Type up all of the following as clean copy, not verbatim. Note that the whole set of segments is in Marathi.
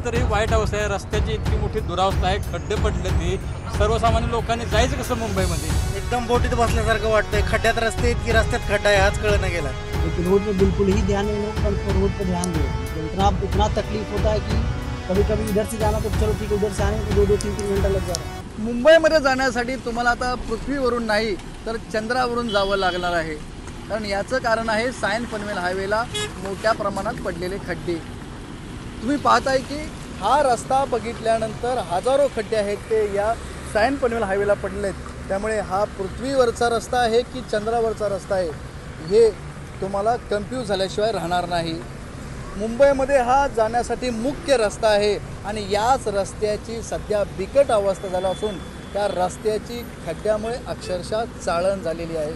कितीतरी वाईट अवस्था आहे, रस्त्याची इतकी मोठी दुरावस्था आहे, खड्डे पडले ती सर्वसामान्य लोकांनी जायचं कसं मुंबईमध्ये? एकदम बोटीत बसल्यासारखं वाटतंय। खड्ड्यात रस्ते आहेत की रस्त्यात खड्डा आहे हाच कळना गेला। लेकिन रोड पे बिल्कुल ही ध्यान नहीं लोग पर रोड पे ध्यान दो। इतना इतना तकलीफ होता है कि कभी कभी इधर से जाना तो चलो ठीक है, उधर से आने को 2-2 3-3 घंटा लग जा रहा है। मुंबईमध्ये जाण्यासाठी तुम्हाला आता पृथ्वीवरून नाही तर चंद्रावरून जावं लागणार आहे, कारण याचं कारण आहे सायन पनवेल हायवेला मोठ्या प्रमाणात पडलेले खड्डे। तुम्ही पाहताय की हा रस्ता बघितल्यानंतर हजारो खड्डे आहेत ते या सायन पनवेल हायवेला पडलेत। त्यामुळे हा पृथ्वीवरचा रस्ता आहे की चंद्रावरचा रस्ता आहे हे तुम्हाला कन्फ्यूज झाल्याशिवाय राहणार नाही। मुंबईमध्ये हा जाण्यासाठी मुख्य रस्ता आहे आणि याच रस्त्याची सध्या बिकट अवस्था झाली असून त्या रस्त्याची खड्ड्यामुळे अक्षरशः चाळण झालेली आहे।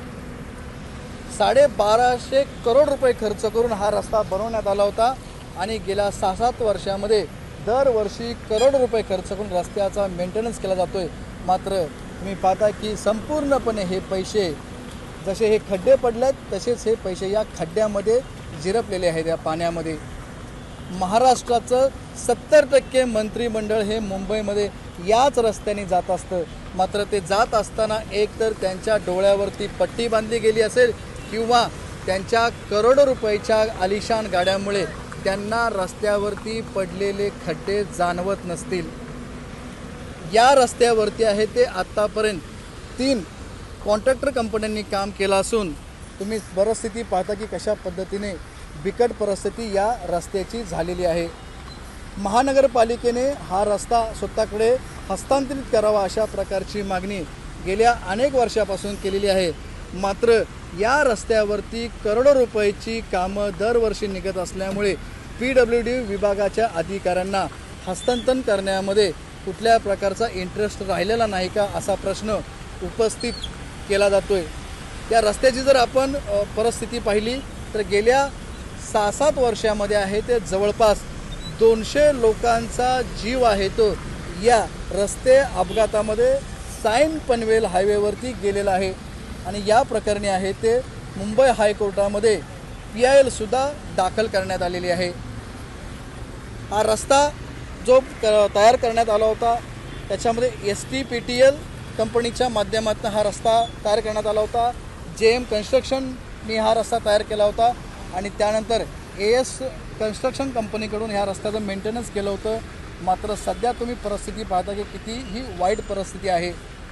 1250 करोड रुपये खर्च करून हा रस्ता बनवण्यात आला होता आणि गेल्या 6-7 वर्षामध्ये दरवर्षी करोड रुपये खर्च करून रस्त्याचा मेंटेनन्स केला जातोय। मात्र तुम्ही पाहता की संपूर्णपणे हे पैसे जसे हे खड्डे पडलेत तसेच हे पैसे या खड्ड्यामध्ये झिरपलेले आहेत या पाण्यामध्ये। महाराष्ट्राचं 70% मंत्रिमंडळ हे मुंबईमध्ये याच रस्त्याने जात असतं, मात्र ते जात असताना एकतर त्यांच्या डोळ्यावरती पट्टी बांधली गेली असेल किंवा त्यांच्या करोडो रुपयाच्या आलिशान गाड्यामुळे त्यांना रस्त्यावरती पडलेले खड्डे जाणवत नसतील। या रस्त्यावरती आहे ते आत्तापर्यंत 3 कॉन्ट्रॅक्टर कंपन्यांनी काम केलं असून तुम्ही परिस्थिती पाहता की कशा पद्धतीने बिकट परिस्थिती या रस्त्याची झालेली आहे। महानगरपालिकेने हा रस्ता स्वतःकडे हस्तांतरित करावा अशा प्रकारची मागणी गेल्या अनेक वर्षापासून केलेली आहे, मात्र या रस्त्यावरती करोडो रुपयाची कामं दरवर्षी निघत असल्यामुळे PWD विभागाच्या अधिकाऱ्यांना हस्तांतरण करण्यामध्ये कुठल्या प्रकारचा इंटरेस्ट राहिलेला नाही का असा प्रश्न उपस्थित केला जातोय। त्या रस्त्याची जर आपण परिस्थिती पाहिली तर गेल्या 6-7 वर्षामध्ये आहे ते जवळपास 200 लोकांचा जीव आहे तो या रस्ते अपघातामध्ये सायन पनवेल हायवेवरती गेलेला आहे आणि या प्रकरणी आहे ते मुंबई हायकोर्टामध्ये PIL सुद्धा दाखल करण्यात आलेली आहे। हा रस्ता जो तयार करण्यात आला होता त्याच्यामध्ये STPTL कंपनीच्या माध्यमातून हा रस्ता तयार करण्यात आला होता। JM कन्स्ट्रक्शनने हा रस्ता तयार केला होता आणि त्यानंतर AS कन्स्ट्रक्शन कंपनीकडून ह्या रस्त्याचं मेंटेनन्स केलं होतं, मात्र सध्या तुम्ही परिस्थिती पाहता की किती ही वाईट परिस्थिती आहे।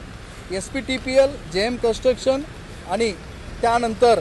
SPTPL, JM कन्स्ट्रक्शन आणि त्यानंतर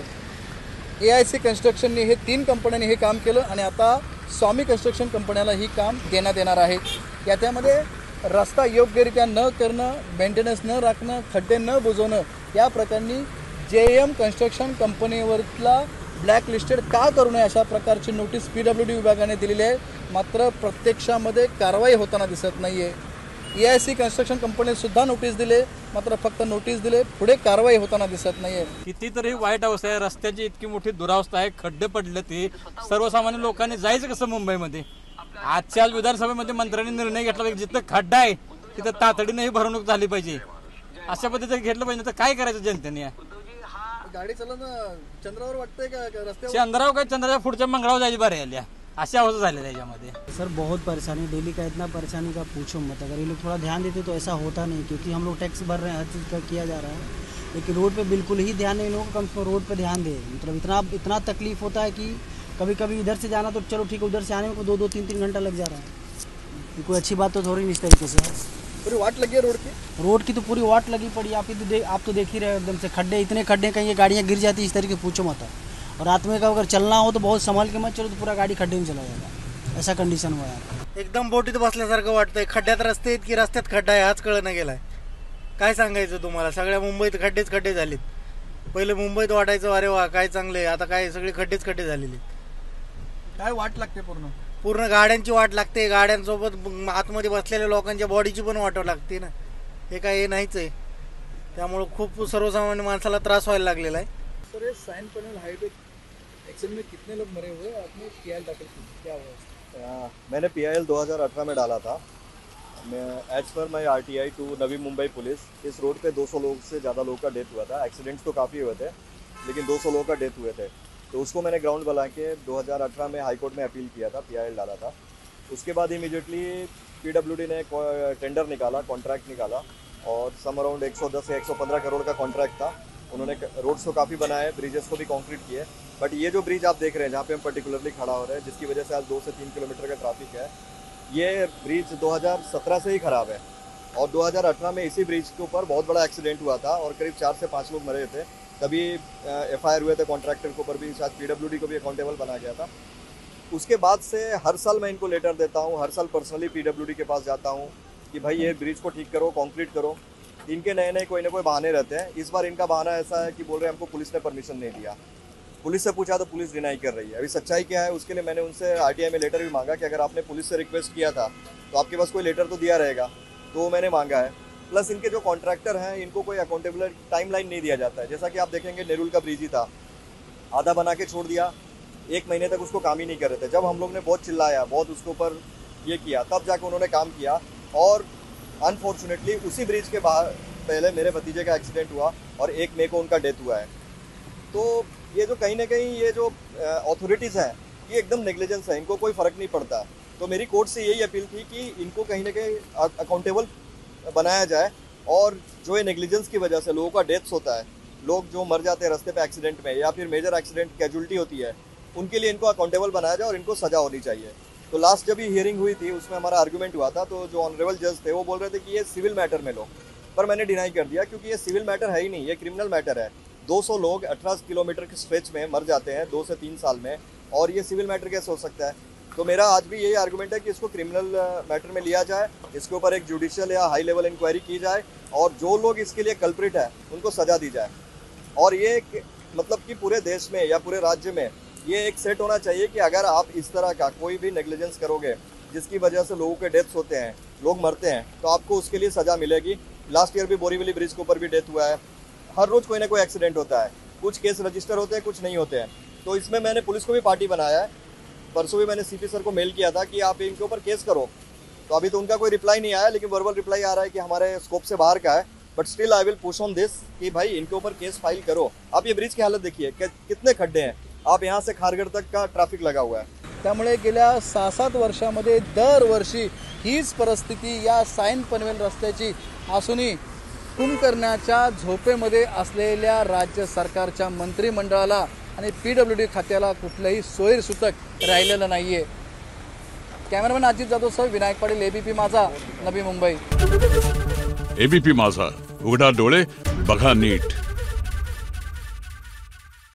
AIC कन्स्ट्रक्शनने हे 3 कंपन्यांनी हे काम केलं आणि आता स्वामी कन्स्ट्रक्शन कंपन्याला ही काम देण्यात येणार आहे। त्यामध्ये रस्ता योग्यरित्या न करणं, मेंटेनन्स न राखणं, खड्डे न बुजवणं या प्रकरणी JM कन्स्ट्रक्शन कंपनीवरला ब्लॅकलिस्टेड का करू नये अशा प्रकारची नोटीस PWD विभागाने दिलेली आहे, मात्र प्रत्यक्षामध्ये कारवाई होताना दिसत नाही आहे। AIC कन्स्ट्रक्शन कंपनीने सुद्धा नोटीस दिले, मात्र फक्त नोटीस दिले, पुढे कारवाई होताना दिसत नाही आहे। कितीतरी वाईट अवस्था आहे, रस्त्याची इतकी मोठी दुरावस्था आहे, खड्डे पडले ती सर्वसामान्य लोकांनी जायचं कसं मुंबईमध्ये? आजच्या विधानसभेमध्ये मंत्र्यांनी निर्णय घेतला पाहिजे जिथं खड्डा आहे तिथं तातडीने भरवणूक झाली पाहिजे, अशा पद्धतीने घेतलं पाहिजे। तर काय करायचं जनतेने? गाडी चालवून चंद्रावर वाटतंय का रस्त्यावर? चंद्रावर काय, चंद्राच्या पुढच्या मंगळावर जायची बारी आल्या अशा अवस्था झाली त्याच्यामध्ये। सर बहुत परेशानी, डेली का इतना परेशानी का पूछो मत। अगर ये लोग थोड़ा ध्यान देते तो ऐसा होता नहीं, क्योंकि हम लोग टैक्स भर रहे हैं, हर चीज़ का किया जा रहा है, लेकिन रोड पे बिल्कुल ही ध्यान नहीं। लोगों को कम से कम रोड पे ध्यान दे। मतलब इतना तकलीफ होता है कि कभी कभी इधर से जाना तो चलो ठीक है, उधर से आने में 2-2 3-3 घंटा लग जा रहा है। ये कोई अच्छी बात तो थोड़ी नहीं इस तरीके से। पूरी वाट लगी है रोड की तो पूरी वाट लगी पड़ी। आप तो देख ही रहे हो, एकदम से खड्डे, इतने खड्डे, कहीं ये गाड़ियाँ गिर जाती है इस तरीके पूछो मत। और रात में का अगर चलना हो तो बहुत संभल के मत चलो, तो पूरा गाड़ी खड्डे में चला जाएगा, ऐसा कंडिशन हुआ है। एकदम बोटीत बसल्यासारखं वाटतंय। खड्ड्यात रस्ते आहेत की रस्त्यात खड्डा आहे हाच कळना गेलाय। काय सांगायचं तुम्हाला? सगळ्या मुंबईत खड्डेच खड्डे झालेत। पहिले मुंबईत वाटायचं अरे वा काय चांगले, आता काय सगळे खड्डेच खड्डे झालेले। काय वाट लागते? पूर्ण गाड्यांची वाट लागते, गाड्यांसोबत आतमध्ये बसलेल्या लोकांच्या बॉडीची पण वाट लागते ना। हे काय हे नाहीच आहे, त्यामुळे खूप सर्वसामान्य माणसाला त्रास व्हायला लागलेला आहे। Sir, Sion Panvel highway accident में कितने लोग मरे हुए? आपने PIL दाखिल की, क्या हुआ? मैंने PIL 2018 में डाला था। मैं एज पर माई RTI to Navi Mumbai police, इस रोड पे 200 लोग से ज़्यादा लोग का डेथ हुआ था। एक्सीडेंट्स तो काफ़ी हुए थे, लेकिन 200 लोगों का डेथ हुए थे। तो उसको मैंने ग्राउंड बना के 2018 में हाई कोर्ट में अपील किया था, PIL डाला था। उसके बाद इमीडिएटली PWD ने टेंडर निकाला, कॉन्ट्रैक्ट निकाला और सम अराउंड 110 या 115 करोड़ का कॉन्ट्रैक्ट था। उन्होंने रोड्स तो काफ़ी बनाए, ब्रिजेस को भी कंक्रीट किए, बट ये जो ब्रिज आप देख रहे हैं जहाँ पे हम पर्टिकुलरली खड़ा हो रहे हैं, जिसकी वजह से आज 2 से 3 किलोमीटर का ट्रैफिक है, ये ब्रिज 2017 से ही ख़राब है और 2018 में इसी ब्रिज के ऊपर बहुत बड़ा एक्सीडेंट हुआ था और करीब 4 से 5 लोग मरे थे। तभी FIR हुए थे, कॉन्ट्रैक्टर के ऊपर भी, शायद PWD को भी अकाउंटेबल बना गया था। उसके बाद से हर साल मैं इनको लेटर देता हूँ, हर साल पर्सनली PWD के पास जाता हूँ कि भाई ये ब्रिज को ठीक करो, कंक्रीट करो। इनके नए नए कोई ना कोई बहाने रहते हैं। इस बार इनका बहाना ऐसा है कि बोल रहे हैं हमको पुलिस ने परमिशन नहीं दिया। पुलिस से पूछा तो पुलिस डिनाई कर रही है। अभी सच्चाई क्या है उसके लिए मैंने उनसे RTI में लेटर भी मांगा कि अगर आपने पुलिस से रिक्वेस्ट किया था तो आपके पास कोई लेटर तो दिया रहेगा, तो मैंने मांगा है। प्लस इनके जो कॉन्ट्रैक्टर हैं इनको कोई अकाउंटेबल टाइमलाइन नहीं दिया जाता है। जैसा कि आप देखेंगे नेरुल का ब्रिज ही था, आधा बना के छोड़ दिया, 1 महीने तक उसको काम ही नहीं कर रहे थे। जब हम लोग ने बहुत चिल्लाया, बहुत उसके ऊपर ये किया, तब जाके उन्होंने काम किया। और अनफॉर्चुनेटली उसी ब्रिज के पहले मेरे भतीजे का एक्सीडेंट हुआ और 1 मई को उनका डेथ हुआ है। तो ये जो कहीं ना कहीं ये जो अथॉरिटीज़ हैं ये एकदम नेग्लिजेंस है, इनको कोई फ़र्क नहीं पड़ता। तो मेरी कोर्ट से यही अपील थी कि इनको कहीं ना कहीं अकाउंटेबल बनाया जाए और जो ये नेग्लिजेंस की वजह से लोगों का डेथ्स होता है, लोग जो मर जाते हैं रास्ते पे एक्सीडेंट में या फिर मेजर एक्सीडेंट कैजुअलिटी होती है, उनके लिए इनको अकाउंटेबल बनाया जाए और इनको सज़ा होनी चाहिए। तो लास्ट जब ये हियरिंग हुई थी उसमें हमारा आर्गूमेंट हुआ था, तो जो ऑनरेबल जज थे वो बोल रहे थे कि ये सिविल मैटर में लो, पर मैंने डिनाई कर दिया क्योंकि ये सिविल मैटर है ही नहीं, ये क्रिमिनल मैटर है। 200 लोग 18 किलोमीटर के स्ट्रेच में मर जाते हैं 2 से 3 साल में, और ये सिविल मैटर कैसे हो सकता है? तो मेरा आज भी यही आर्गूमेंट है कि इसको क्रिमिनल मैटर में लिया जाए, इसके ऊपर एक जुडिशियल या हाई लेवल इंक्वायरी की जाए और जो लोग इसके लिए कल्प्रिट है उनको सज़ा दी जाए। और ये मतलब कि पूरे देश में या पूरे राज्य में ये एक सेट होना चाहिए कि अगर आप इस तरह का कोई भी नेग्लिजेंस करोगे जिसकी वजह से लोगों के डेथ्स होते हैं, लोग मरते हैं, तो आपको उसके लिए सज़ा मिलेगी। लास्ट ईयर भी बोरीवली ब्रिज के ऊपर भी डेथ हुआ है। हर रोज़ कोई ना कोई एक्सीडेंट होता है, कुछ केस रजिस्टर होते हैं, कुछ नहीं होते हैं। तो इसमें मैंने पुलिस को भी पार्टी बनाया है। परसों भी मैंने CP सर को मेल किया था कि आप इनके ऊपर केस करो, तो अभी तो उनका कोई रिप्लाई नहीं आया, लेकिन वर्बल रिप्लाई आ रहा है कि हमारे स्कोप से बाहर का है। But still I will push on this कि भाई इनके ऊपर केस फाइल करो। आप ये ब्रिज की हालत देखिए, कितने खड्डे हैं, आप यहाँ से खारघर तक का ट्रॅफिक लगा हुआ है। त्यामुळे गेल्या 6-7 वर्षामध्ये दरवर्षी हीच परिस्थिती या सायन पनवेल रस्त्याची असूनही कुंभकर्णाच्या झोपेमध्ये असलेल्या राज्य सरकारच्या मंत्रिमंडळाला आणि PWD खात्याला कुठलंही सोयीसूतक राहिलेलं नाही आहे। कॅमेरामॅन अजित जाधवसह विनायक पाटील, ABP माझा, नवी मुंबई। ABP माझा, उघडा डोळे बघा नीट।